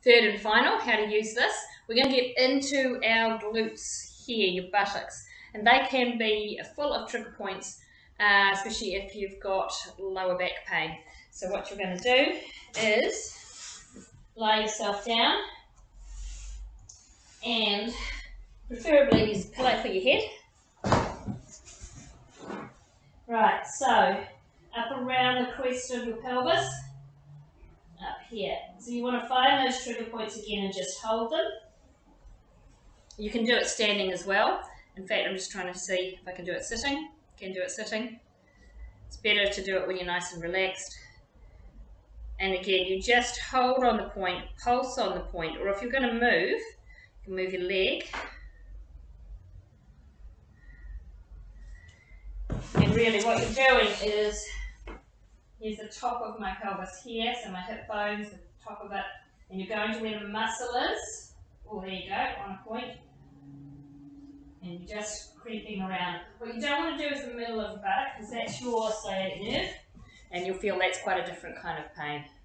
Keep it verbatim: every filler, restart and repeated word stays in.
third and final, how to use this. We're going to get into our glutes here, your buttocks, and they can be full of trigger points, uh, especially if you've got lower back pain. So what you're going to do is lay yourself down, and preferably use a pillow for your head. Right, so up around the crest of your pelvis, up here. So you want to find those trigger points again and just hold them. You can do it standing as well. In fact, I'm just trying to see if I can do it sitting. Can do it sitting. It's better to do it when you're nice and relaxed. And again, you just hold on the point, pulse on the point, or if you're going to move, you can move your leg. And really what you're doing is, here's the top of my pelvis here, so my hip bones, the top of it, and you're going to where the muscle is. Oh, there you go, on a point. And you're just creeping around. What you don't want to do is the middle of the buttock, because that's your sciatic nerve, and you'll feel that's quite a different kind of pain.